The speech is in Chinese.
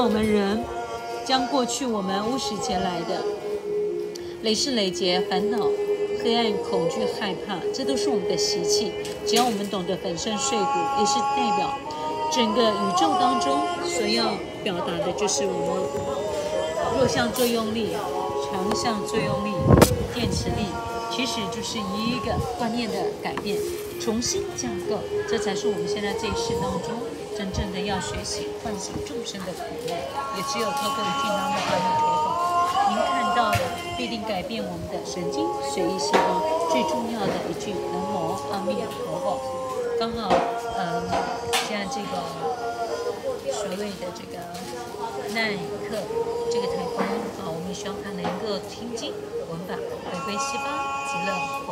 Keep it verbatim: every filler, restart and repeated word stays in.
让我们人将过去我们无始前来的累世累劫、烦恼、黑暗、恐惧、害怕，这都是我们的习气。只要我们懂得粉身碎骨，也是代表整个宇宙当中所要表达的，就是我们弱项作用力、强项作用力、电磁力，其实就是一个观念的改变，重新架构，这才是我们现在这一世当中真正的要学习唤醒众生的苦难。也只有透过一句南无阿弥陀佛，您看到的必定改变我们的神经血液细胞。最重要的一句南无阿弥陀佛，刚好，嗯，现在这个所谓的这个奈克这个台风啊，我们希望它能够听经闻法，回归西方极乐国。